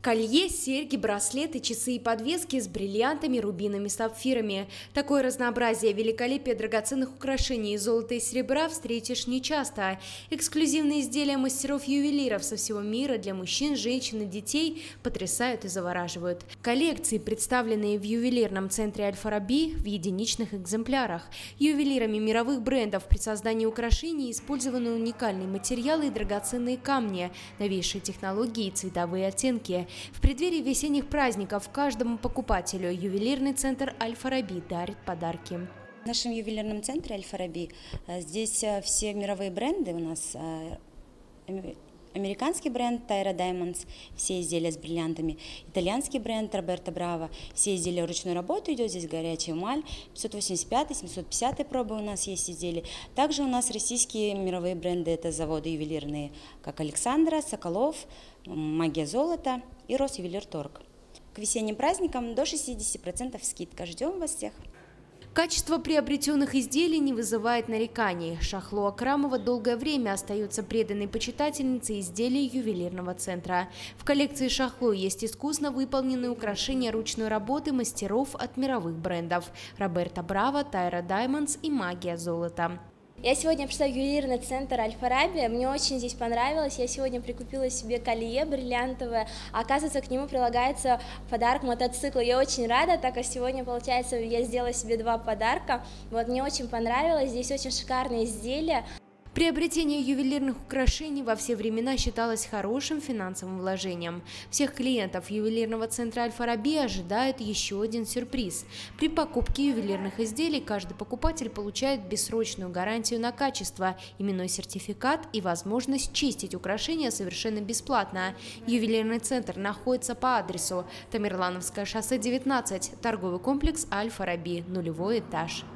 Колье, серьги, браслеты, часы и подвески с бриллиантами, рубинами, сапфирами. Такое разнообразие великолепия драгоценных украшений из золота и серебра встретишь нечасто. Эксклюзивные изделия мастеров-ювелиров со всего мира для мужчин, женщин и детей потрясают и завораживают. Коллекции, представленные в ювелирном центре Аль-Фараби, в единичных экземплярах. Ювелирами мировых брендов при создании украшений использованы уникальные материалы и драгоценные камни, новейшие технологии и цветовые оттенки. В преддверии весенних праздников каждому покупателю ювелирный центр Аль-Фараби дарит подарки. В нашем ювелирном центре Аль-Фараби здесь все мировые бренды у нас. Американский бренд Tyra Diamonds, все изделия с бриллиантами. Итальянский бренд Роберто Браво, все изделия ручной работы идет, здесь горячая эмаль, 585-750 пробы у нас есть изделия. Также у нас российские мировые бренды, это заводы ювелирные, как Александра, Соколов, Магия золота и Росювелирторг. К весенним праздникам до 60% скидка. Ждем вас всех! Качество приобретенных изделий не вызывает нареканий. Шахло Акрамова долгое время остается преданной почитательницей изделий ювелирного центра. В коллекции Шахло есть искусно выполненные украшения ручной работы мастеров от мировых брендов – Роберто Браво, Tyra Diamonds и Магия золота. Я сегодня пришла в ювелирный центр Аль-Фараби, мне очень здесь понравилось, я сегодня прикупила себе колье бриллиантовое, а оказывается, к нему прилагается подарок мотоцикла. Я очень рада, так как сегодня, получается, я сделала себе 2 подарка, мне очень понравилось, здесь очень шикарные изделия. Приобретение ювелирных украшений во все времена считалось хорошим финансовым вложением. Всех клиентов ювелирного центра Аль-Фараби ожидает еще один сюрприз. При покупке ювелирных изделий каждый покупатель получает бессрочную гарантию на качество, именной сертификат и возможность чистить украшения совершенно бесплатно. Ювелирный центр находится по адресу Тамерлановское шоссе 19, торговый комплекс Аль-Фараби, 0-й этаж.